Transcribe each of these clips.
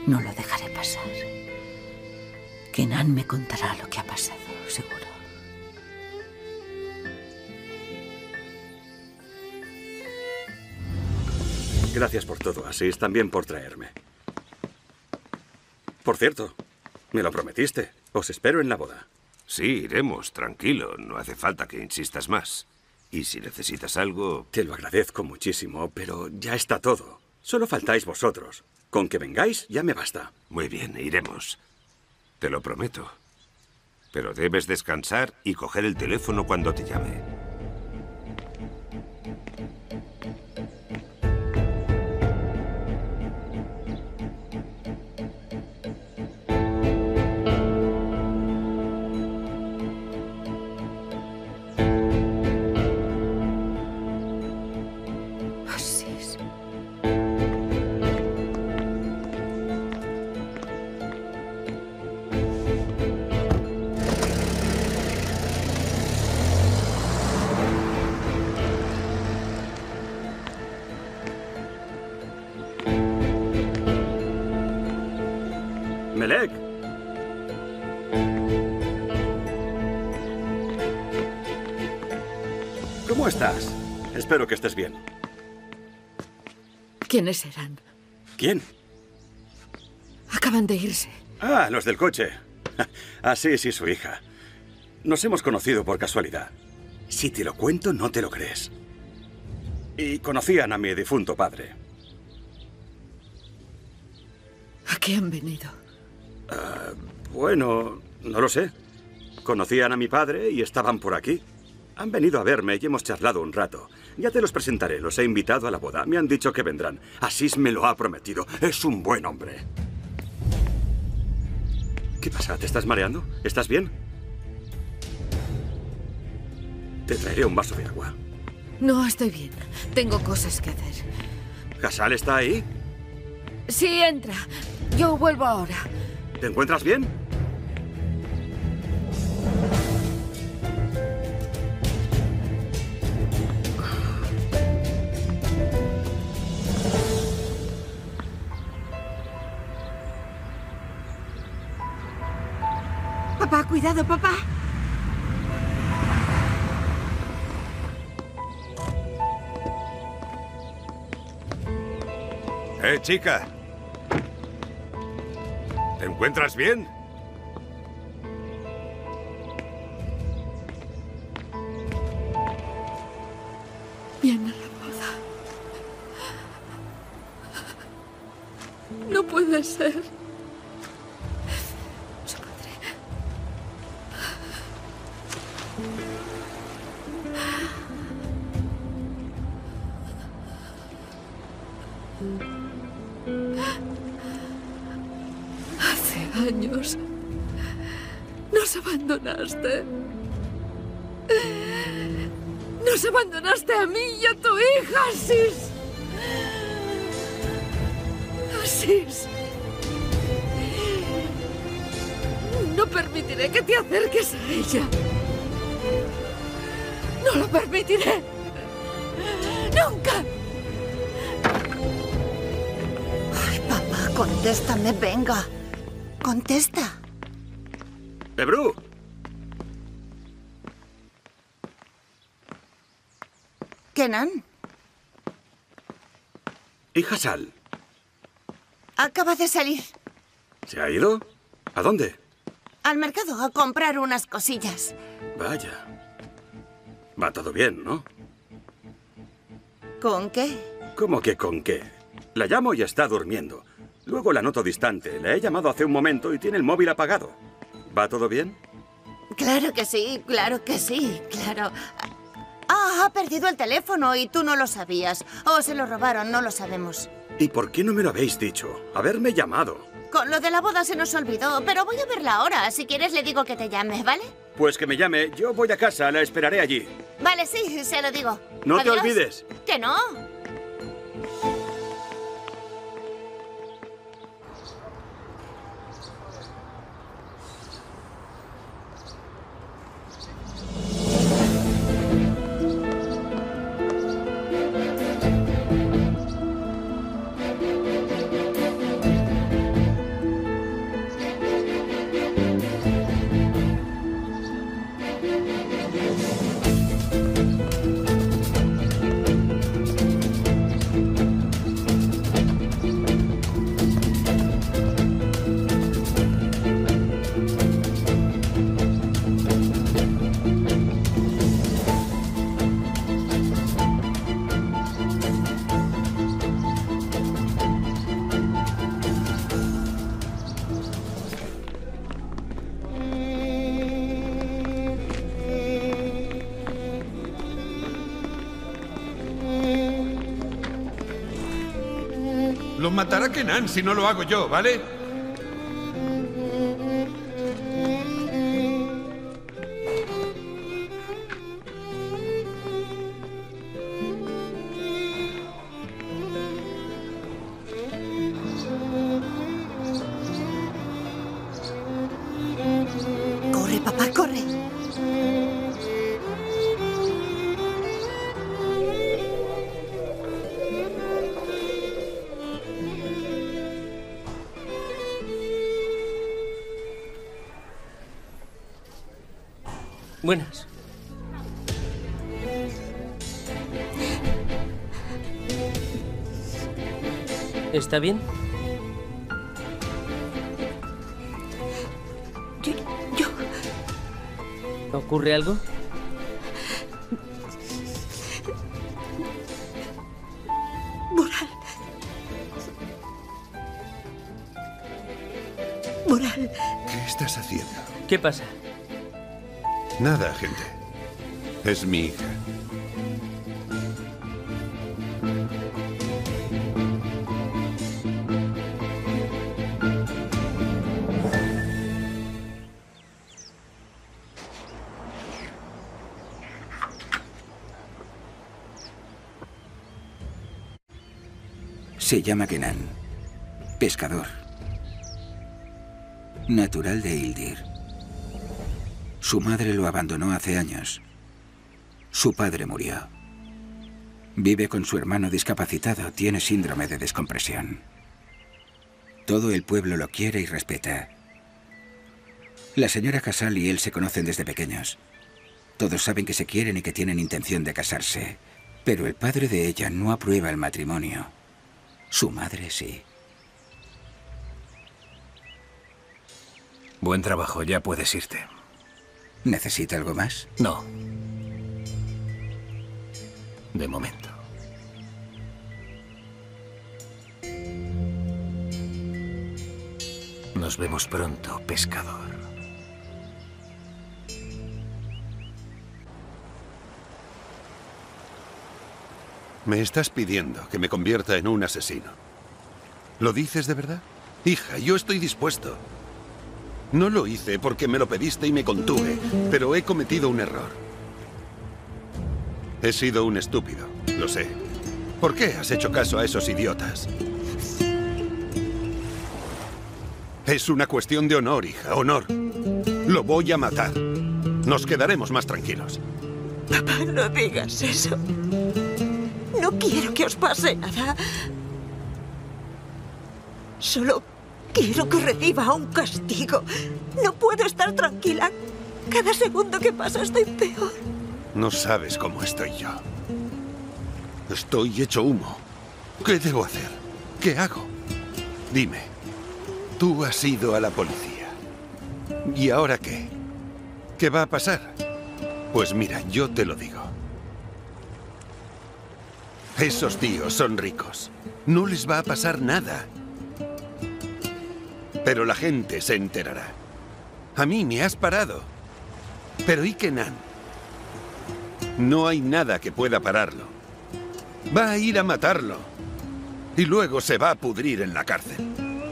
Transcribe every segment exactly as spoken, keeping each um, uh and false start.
No lo dejaré pasar. Kenan me contará lo que ha pasado, seguro. Gracias por todo, Aziz, también por traerme. Por cierto, me lo prometiste. Os espero en la boda. Sí, iremos, tranquilo. No hace falta que insistas más. Y si necesitas algo... Te lo agradezco muchísimo, pero ya está todo. Solo faltáis vosotros. Con que vengáis ya me basta. Muy bien, iremos. Te lo prometo. Pero debes descansar y coger el teléfono cuando te llame. Melek. ¿Cómo estás? Espero que estés bien. ¿Quiénes eran? ¿Quién? Acaban de irse. Ah, los del coche. Ah, sí, sí, su hija. Nos hemos conocido por casualidad. Si te lo cuento, no te lo crees. Y conocían a mi difunto padre. ¿A qué han venido? Uh, bueno, no lo sé. Conocían a mi padre y estaban por aquí. Han venido a verme y hemos charlado un rato. Ya te los presentaré, los he invitado a la boda. Me han dicho que vendrán. Aziz me lo ha prometido. Es un buen hombre. ¿Qué pasa? ¿Te estás mareando? ¿Estás bien? Te traeré un vaso de agua. No, estoy bien. Tengo cosas que hacer. ¿Hasal está ahí? Sí, entra. Yo vuelvo ahora. ¿Te encuentras bien? Papá, cuidado, papá. ¡Eh, chica! ¿Te encuentras bien? Viene la boda. No puede ser. Su padre. Hace años nos abandonaste. Nos abandonaste a mí y a tu hija, Aziz. Aziz. No permitiré que te acerques a ella. No lo permitiré. Nunca. Ay, papá, contéstame, venga. Contesta. ¡Ebru! ¿Kenan? ¿Y Hasal? Acaba de salir. ¿Se ha ido? ¿A dónde? Al mercado a comprar unas cosillas. Vaya. Va todo bien, ¿no? ¿Con qué? ¿Cómo que con qué? La llamo y está durmiendo. Luego la noto distante. La he llamado hace un momento y tiene el móvil apagado. ¿Va todo bien? Claro que sí, claro que sí, claro. Ah, ha perdido el teléfono y tú no lo sabías. O se lo robaron, no lo sabemos. ¿Y por qué no me lo habéis dicho? Haberme llamado. Con lo de la boda se nos olvidó, pero voy a verla ahora. Si quieres le digo que te llame, ¿vale? Pues que me llame. Yo voy a casa, la esperaré allí. Vale, sí, se lo digo. No te Adiós. olvides. Que no. Lo matará Kenan si no lo hago yo, ¿vale? Corre, papá, corre. Buenas. ¿Está bien? Yo, yo... ¿Ocurre algo? Moral. Moral. ¿Qué estás haciendo? ¿Qué pasa? Nada, gente. Es mi hija. Se llama Kenan. Pescador. Natural de Ildir. Su madre lo abandonó hace años. Su padre murió. Vive con su hermano discapacitado. Tiene síndrome de descompresión. Todo el pueblo lo quiere y respeta. La señora Casal y él se conocen desde pequeños. Todos saben que se quieren y que tienen intención de casarse. Pero el padre de ella no aprueba el matrimonio. Su madre sí. Buen trabajo, ya puedes irte. ¿Necesita algo más? No. De momento. Nos vemos pronto, pescador. Me estás pidiendo que me convierta en un asesino. ¿Lo dices de verdad? Hija, yo estoy dispuesto. No lo hice porque me lo pediste y me contuve, pero he cometido un error. He sido un estúpido, lo sé. ¿Por qué has hecho caso a esos idiotas? Es una cuestión de honor, hija, honor. Lo voy a matar. Nos quedaremos más tranquilos. Papá, no digas eso. No quiero que os pase nada. Solo quiero que reciba un castigo. No puedo estar tranquila. Cada segundo que pasa estoy peor. No sabes cómo estoy yo. Estoy hecho humo. ¿Qué debo hacer? ¿Qué hago? Dime. Tú has ido a la policía. ¿Y ahora qué? ¿Qué va a pasar? Pues mira, yo te lo digo. Esos tíos son ricos. No les va a pasar nada. Pero la gente se enterará. A mí me has parado. Pero ¿y Kenan? No hay nada que pueda pararlo. Va a ir a matarlo. Y luego se va a pudrir en la cárcel.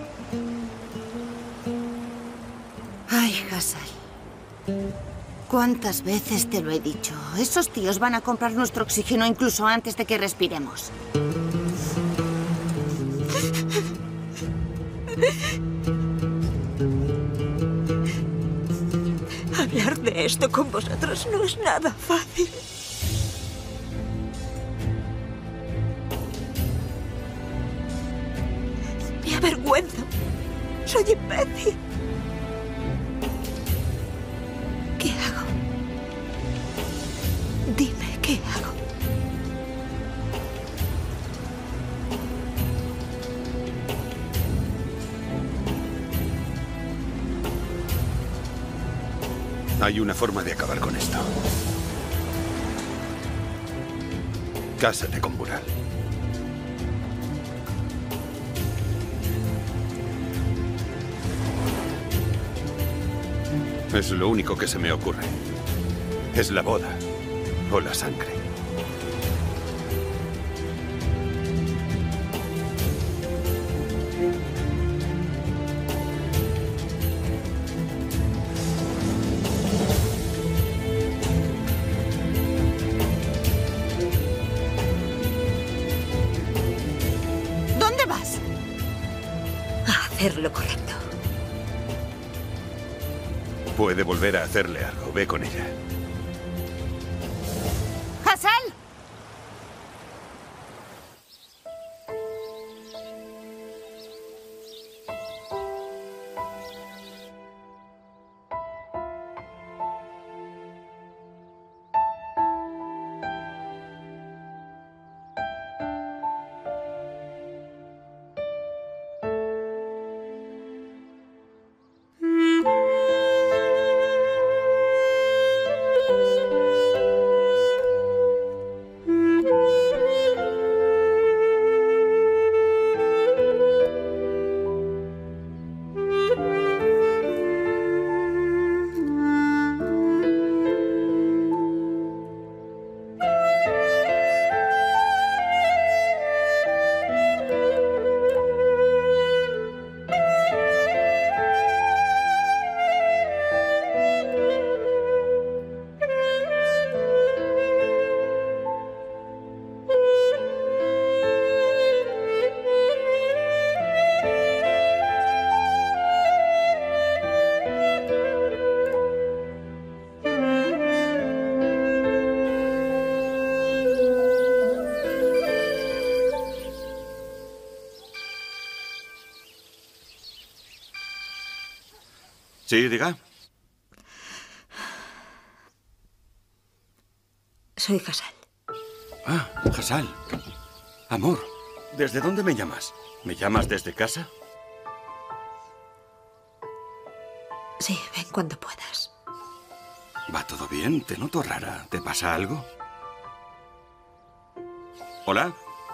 Ay, Hassal. ¿Cuántas veces te lo he dicho? Esos tíos van a comprar nuestro oxígeno incluso antes de que respiremos. Hablar de esto con vosotros no es nada fácil. Me avergüenzo. Soy imbécil. ¿Qué hago? Dime, ¿qué hago? Hay una forma de acabar con esto. Cásate con Bural. Es lo único que se me ocurre. Es la boda o la sangre. hacer lo correcto. Puede volver a hacerle algo. Ve con ella. ¡Hassel! Sí, diga. Soy Hassel. Ah, Hassel. Amor, ¿desde dónde me llamas? ¿Me llamas desde casa? Sí, ven cuando puedas. ¿Va todo bien? Te noto rara. ¿Te pasa algo? ¿Hola?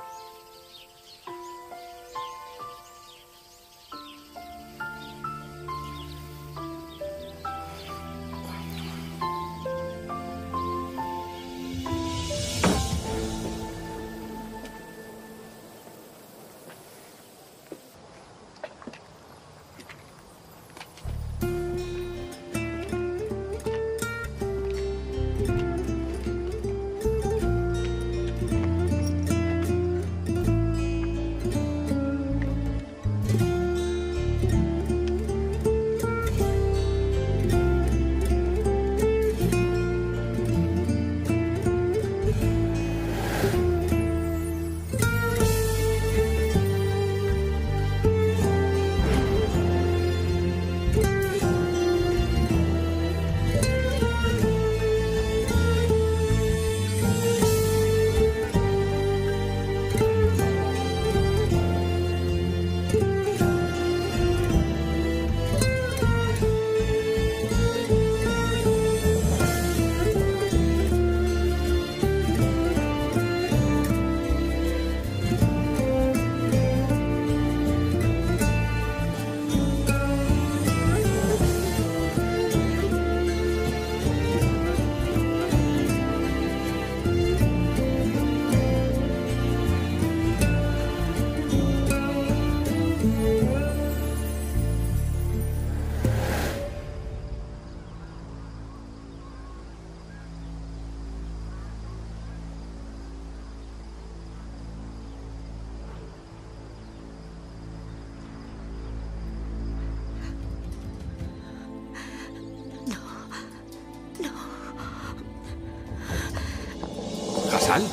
¿Hassel?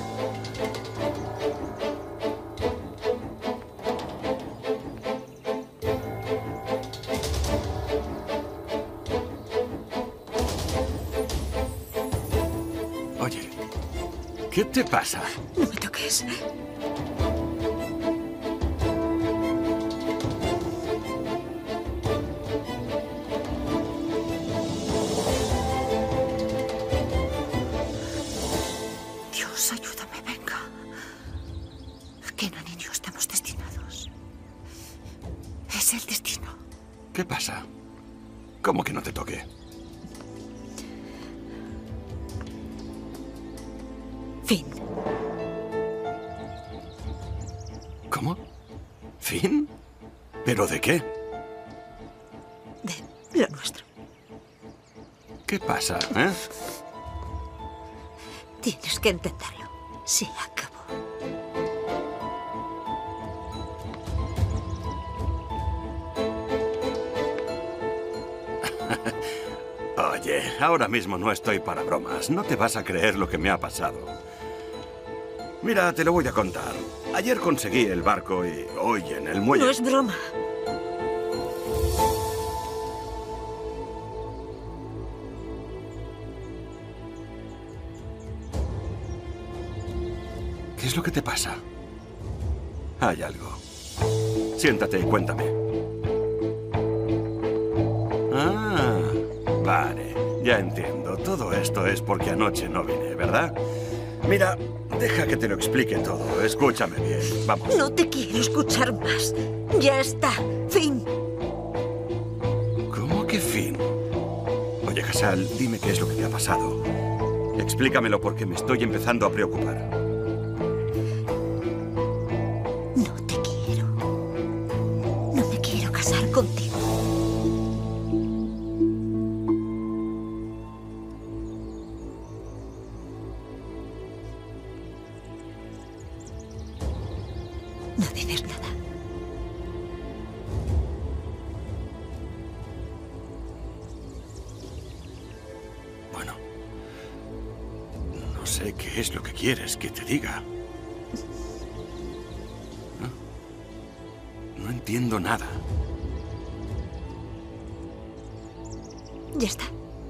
Oye, ¿qué te pasa? No me toques. Dios, ayúdame, venga. Kenan y yo estamos destinados. Es el destino. ¿Qué pasa? ¿Cómo que no te toque? Fin. ¿Cómo? ¿Fin? ¿Pero de qué? De lo nuestro. ¿Qué pasa, eh? Tienes que entenderlo. Se acabó. Oye, ahora mismo no estoy para bromas. No te vas a creer lo que me ha pasado. Mira, te lo voy a contar. Ayer conseguí el barco y hoy en el muelle... No es broma. ¿Qué es lo que te pasa? Hay algo. Siéntate y cuéntame. Ah, vale. Ya entiendo. Todo esto es porque anoche no vine, ¿verdad? Mira, deja que te lo explique todo. Escúchame bien. Vamos. No te quiero escuchar más. Ya está. Fin. ¿Cómo que fin? Oye, Hassal, dime qué es lo que te ha pasado. Explícamelo porque me estoy empezando a preocupar. Contigo. No dices nada. Bueno, no sé qué es lo que quieres que te diga. No, no entiendo nada. Ya está.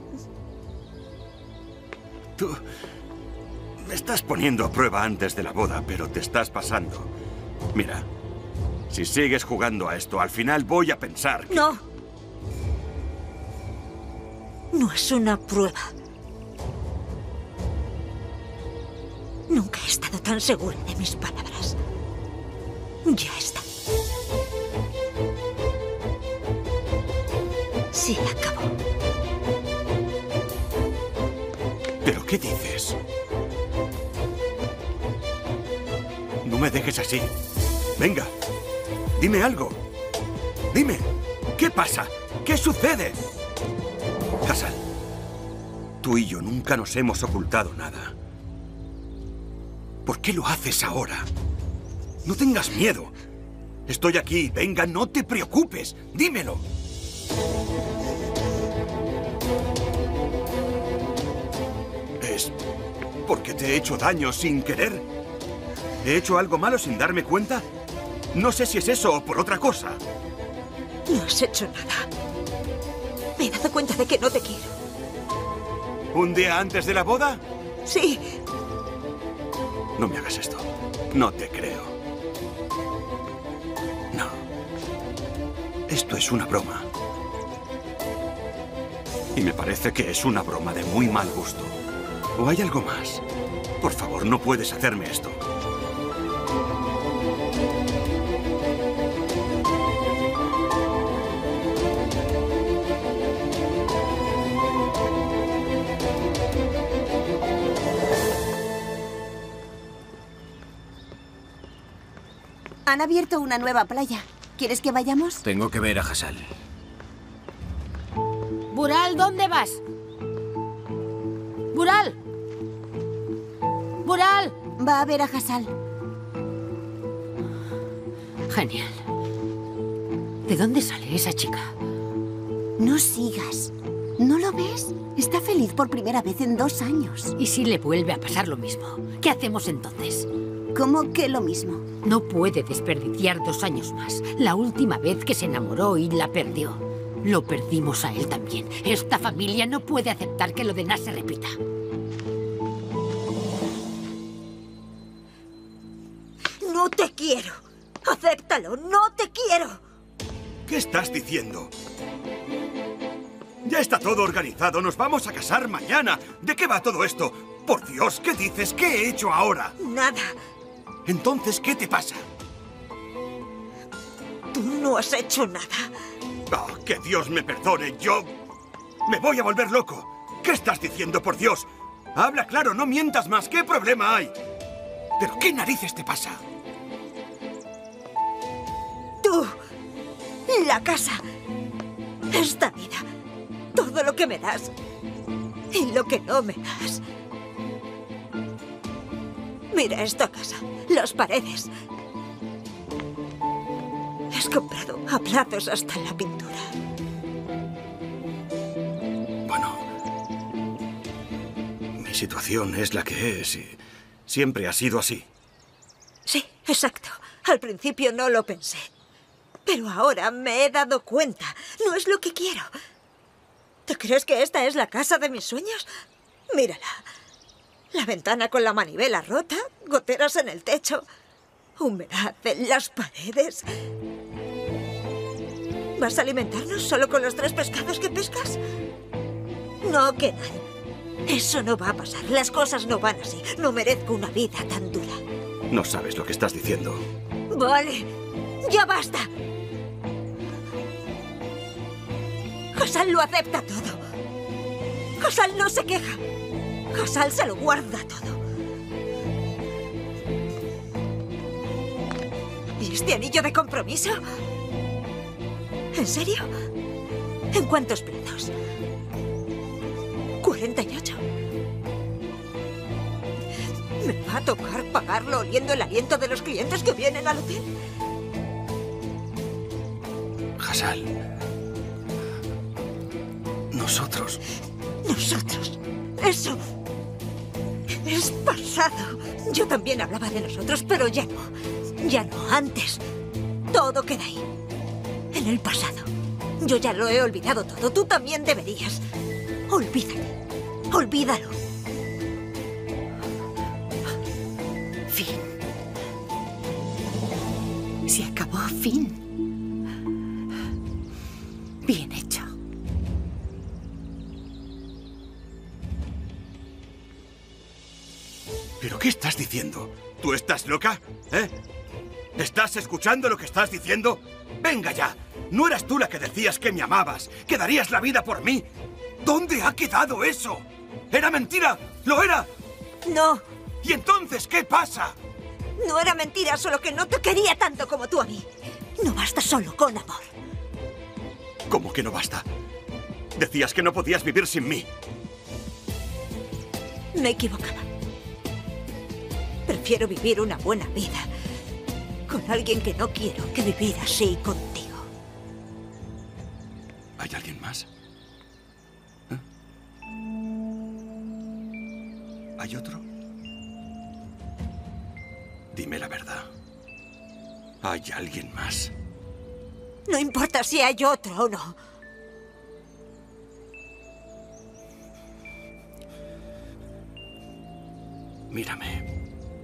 Tú me estás poniendo a prueba antes de la boda, pero te estás pasando. Mira, si sigues jugando a esto, al final voy a pensar que... No. No es una prueba. Nunca he estado tan segura de mis palabras. Ya está. Se acabó. ¿Pero qué dices? No me dejes así. Venga, dime algo. Dime, ¿qué pasa? ¿Qué sucede? Hassal, tú y yo nunca nos hemos ocultado nada. ¿Por qué lo haces ahora? No tengas miedo. Estoy aquí. Venga, no te preocupes. Dímelo. ¿Es porque te he hecho daño sin querer? ¿He hecho algo malo sin darme cuenta? No sé si es eso o por otra cosa. No has hecho nada. Me he dado cuenta de que no te quiero. ¿Un día antes de la boda? Sí. No me hagas esto. No te creo. No. Esto es una broma. Y me parece que es una broma de muy mal gusto. ¿O hay algo más? Por favor, no puedes hacerme esto. Han abierto una nueva playa. ¿Quieres que vayamos? Tengo que ver a Hassal. Bural, ¿dónde vas? ¡Bural! ¡Bural! Va a ver a Hassal. Genial. ¿De dónde sale esa chica? No sigas. ¿No lo ves? Está feliz por primera vez en dos años. ¿Y si le vuelve a pasar lo mismo? ¿Qué hacemos entonces? ¿Cómo que lo mismo? No puede desperdiciar dos años más. La última vez que se enamoró y la perdió. Lo perdimos a él también. Esta familia no puede aceptar que lo de Nas se repita. No te quiero. Acéptalo. No te quiero. ¿Qué estás diciendo? Ya está todo organizado. Nos vamos a casar mañana. ¿De qué va todo esto? Por Dios, ¿qué dices? ¿Qué he hecho ahora? Nada. Entonces, ¿qué te pasa? Tú no has hecho nada. Oh, que Dios me perdone. Yo me voy a volver loco. ¿Qué estás diciendo, por Dios? Habla claro, no mientas más. ¿Qué problema hay? ¿Pero qué narices te pasa? Tú, la casa, esta vida, todo lo que me das y lo que no me das. Mira esta casa, las paredes. Has comprado a plazos hasta la pintura. Bueno, Mi situación es la que es y siempre ha sido así. Sí, exacto. Al principio no lo pensé. Pero ahora me he dado cuenta. No es lo que quiero. ¿Te crees que esta es la casa de mis sueños? Mírala. La ventana con la manivela rota, goteras en el techo, humedad en las paredes. ¿Vas a alimentarnos solo con los tres pescados que pescas? No, Kenan. Eso no va a pasar. Las cosas no van así. No merezco una vida tan dura. No sabes lo que estás diciendo. Vale. ¡Ya basta! Hassan lo acepta todo. Hassan no se queja. Hassan se lo guarda todo. ¿Y este anillo de compromiso? ¿En serio? ¿En cuántos plazos? ¿cuarenta y ocho? ¿Me va a tocar pagarlo oliendo el aliento de los clientes que vienen al hotel? Hassan. Nosotros. Nosotros. Eso. Es pasado. Yo también hablaba de nosotros, pero ya no. Ya no. Antes. Todo queda ahí. En el pasado. Yo ya lo he olvidado todo. Tú también deberías. Olvídalo. Olvídalo. Fin. Se acabó. Fin. Bien hecho. ¿Pero qué estás diciendo? ¿Tú estás loca? ¿Eh? ¿Estás escuchando lo que estás diciendo? ¡Venga ya! ¿No eras tú la que decías que me amabas? ¿Que darías la vida por mí? ¿Dónde ha quedado eso? ¿Era mentira? ¿Lo era? No. ¿Y entonces qué pasa? No era mentira, solo que no te quería tanto como tú a mí. No basta solo con amor. ¿Cómo que no basta? Decías que no podías vivir sin mí. Me equivocaba. Prefiero vivir una buena vida con alguien que no quiero que vivir así contigo. ¿Hay alguien más? ¿Eh? ¿Hay otro? Dime la verdad. ¿Hay alguien más? No importa si hay otro o no. Mírame.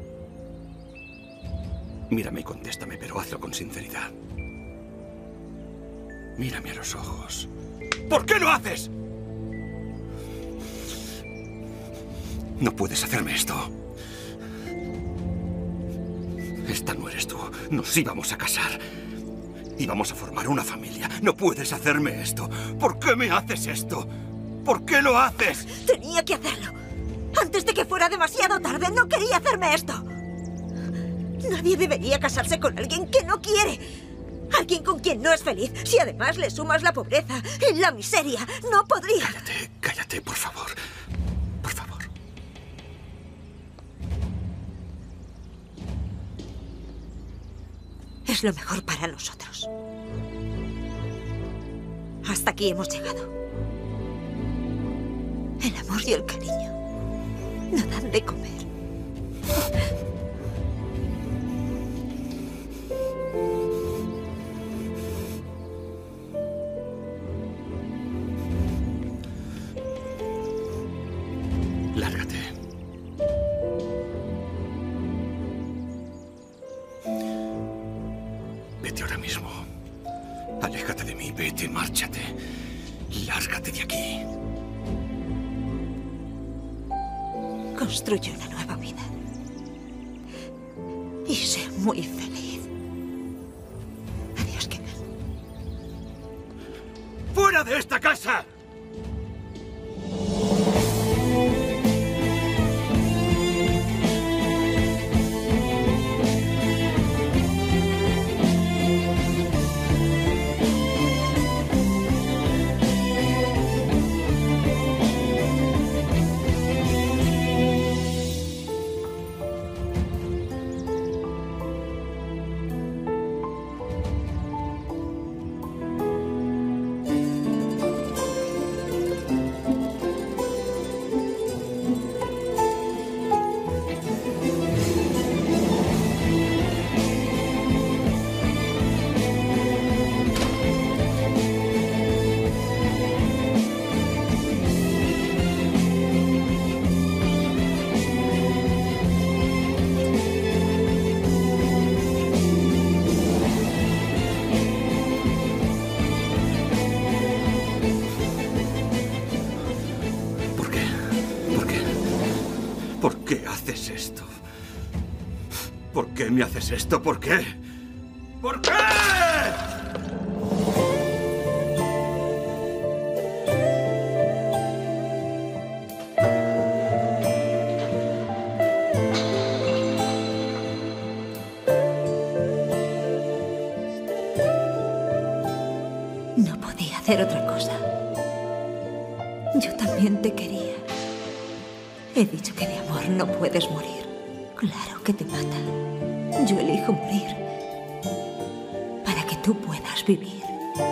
Mírame y contéstame, pero hazlo con sinceridad. Mírame a los ojos. ¿Por qué lo haces? No puedes hacerme esto. Esta no eres tú. Nos íbamos a casar. Íbamos a formar una familia. No puedes hacerme esto. ¿Por qué me haces esto? ¿Por qué lo haces? Tenía que hacerlo. Antes de que fuera demasiado tarde, no quería hacerme esto. Nadie debería casarse con alguien que no quiere. Alguien con quien no es feliz. Si además le sumas la pobreza y la miseria, no podría. Cállate, cállate, por favor. Por favor. Es lo mejor para nosotros. Hasta aquí hemos llegado. El amor y el cariño no dan de comer. Lárgate. Vete ahora mismo. Aléjate de mí, vete, márchate. Lárgate de aquí. Construye una nueva vida. Y sé muy feliz. Adiós, Kenan. ¡Fuera de esta casa! ¿Por qué haces esto? ¿Por qué me haces esto? ¿Por qué? ¿Por qué? No podía hacer otra cosa. Yo también te quería. He dicho que de amor no puedes morir. Claro que te mata. Yo elijo morir para que tú puedas vivir.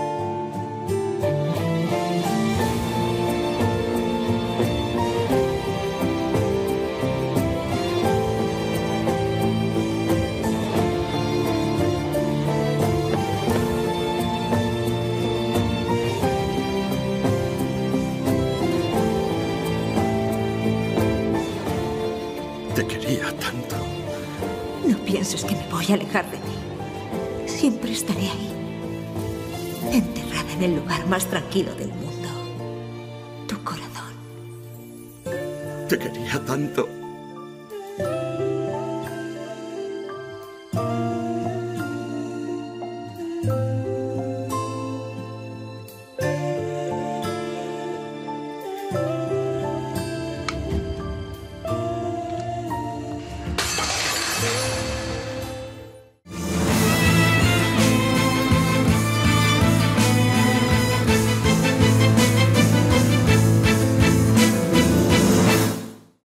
Te quería tanto. No pienses que me voy a alejar de ti. Siempre estaré ahí, enterrada en el lugar más tranquilo del mundo. Tu corazón. Te quería tanto.